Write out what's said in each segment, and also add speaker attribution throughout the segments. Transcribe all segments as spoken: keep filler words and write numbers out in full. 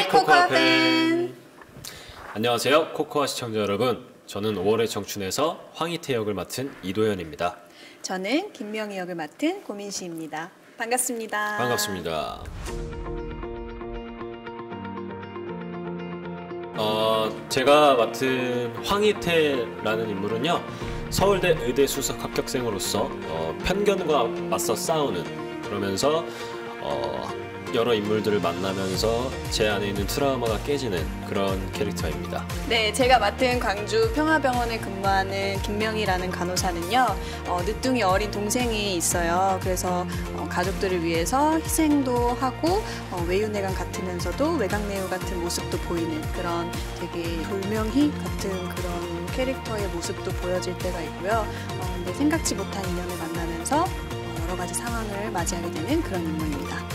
Speaker 1: 하이 코코아 팬!
Speaker 2: 안녕하세요 코코아 시청자 여러분, 저는 오월의 청춘에서 황희태 역을 맡은 이도현입니다.
Speaker 1: 저는 김명희 역을 맡은 고민시입니다. 반갑습니다.
Speaker 2: 반갑습니다. 어, 제가 맡은 황희태라는 인물은요, 서울대 의대 수석 합격생으로서 어, 편견과 맞서 싸우는, 그러면서 어, 여러 인물들을 만나면서 제 안에 있는 트라우마가 깨지는 그런 캐릭터입니다.
Speaker 1: 네, 제가 맡은 광주 평화병원에 근무하는 김명희라는 간호사는요, 어, 늦둥이 어린 동생이 있어요. 그래서 어, 가족들을 위해서 희생도 하고 어, 외유내강 같으면서도 외강내유 같은 모습도 보이는 그런 되게 돌명희 같은 그런 캐릭터의 모습도 보여질 때가 있고요. 어, 근데 생각지 못한 인연을 만나면서 어, 여러 가지 상황을 맞이하게 되는 그런 인물입니다.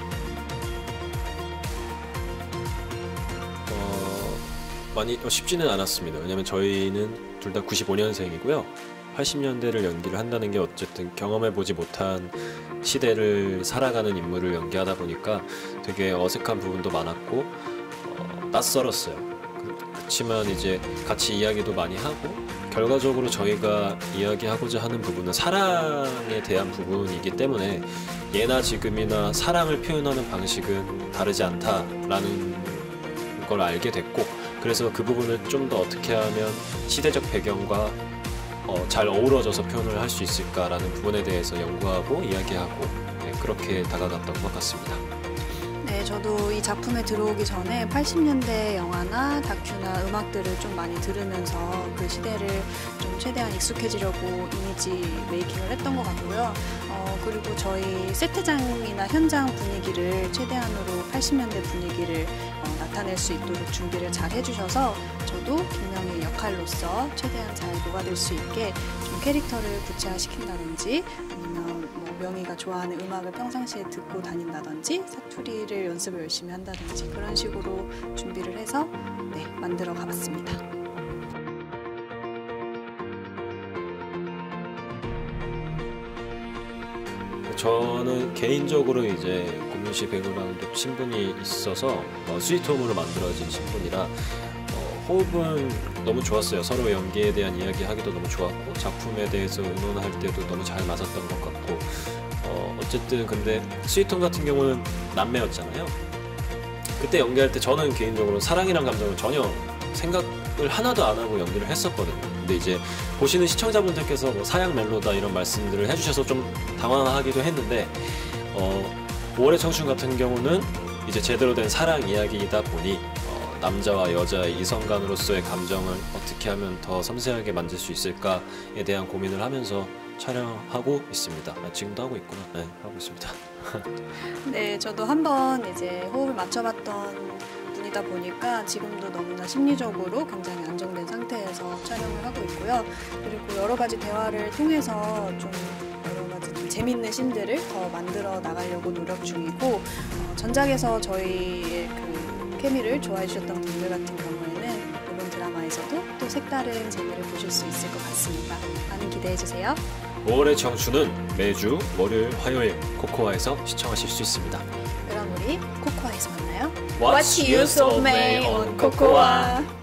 Speaker 2: 많이 쉽지는 않았습니다. 왜냐면 저희는 둘 다 구십오 년생이고요. 팔십 년대를 연기를 한다는 게 어쨌든 경험해보지 못한 시대를 살아가는 인물을 연기하다 보니까 되게 어색한 부분도 많았고 어, 낯설었어요. 그렇지만 이제 같이 이야기도 많이 하고, 결과적으로 저희가 이야기하고자 하는 부분은 사랑에 대한 부분이기 때문에 예나 지금이나 사랑을 표현하는 방식은 다르지 않다라는 걸 알게 됐고, 그래서 그 부분을 좀 더 어떻게 하면 시대적 배경과 어, 잘 어우러져서 표현을 할 수 있을까라는 부분에 대해서 연구하고 이야기하고, 네, 그렇게 다가갔던 것 같습니다.
Speaker 1: 네, 저도 이 작품에 들어오기 전에 팔십 년대 영화나 다큐나 음악들을 좀 많이 들으면서 그 시대를 좀 최대한 익숙해지려고 이미지 메이킹을 했던 것 같고요. 어, 그리고 저희 세트장이나 현장 분위기를 최대한으로 팔십 년대 분위기를 어, 나타낼 수 있도록 준비를 잘 해주셔서 저도 김명희 역할로서 최대한 잘 녹아들 수 있게 좀 캐릭터를 구체화시킨다든지, 아니면 뭐 명희가 좋아하는 음악을 평상시에 듣고 다닌다든지, 사투리를 연습을 열심히 한다든지, 그런 식으로 준비를 해서 네, 만들어 가봤습니다.
Speaker 2: 저는 개인적으로 이제 고민시 배우랑 친분이 있어서 어, 스위트홈으로 만들어진 친분이라 어, 호흡은 너무 좋았어요. 서로 연기에 대한 이야기 하기도 너무 좋았고, 작품에 대해서 의논할 때도 너무 잘 맞았던 것 같고, 어, 어쨌든 근데 스위트홈 같은 경우는 남매였잖아요. 그때 연기할 때 저는 개인적으로 사랑이란 감정을 전혀 생각을 하나도 안 하고 연기를 했었거든요. 근데 이제 보시는 시청자분들께서 뭐 사양 멜로다 이런 말씀들을 해주셔서 좀 당황하기도 했는데, 어, 오월의 청춘 같은 경우는 이제 제대로 된 사랑 이야기이다 보니 어, 남자와 여자의 이성간으로서의 감정을 어떻게 하면 더 섬세하게 만들 수 있을까에 대한 고민을 하면서 촬영하고 있습니다. 아, 지금도 하고 있구나. 네, 하고 있습니다.
Speaker 1: 네, 저도 한번 이제 호흡을 맞춰봤던 분이다 보니까 지금도 너무나 심리적으로 굉장히 안정된 상태에서 촬영을 하고 있고요. 그리고 여러 가지 대화를 통해서 좀 여러 가지 좀 재밌는 씬들을 더 만들어 나가려고 노력 중이고, 어, 전작에서 저희의 그 케미를 좋아해 주셨던 분들 같은 경우에는 이번 드라마에서도 또 색다른 재미를 보실 수 있을 것 같습니다. 많은 기대해 주세요.
Speaker 2: 오월의 청춘은 매주 월요일, 화요일 코코아에서 시청하실 수 있습니다.
Speaker 1: 그럼 우리 코코아에서 만나요.
Speaker 2: What's Use of May on 코코아.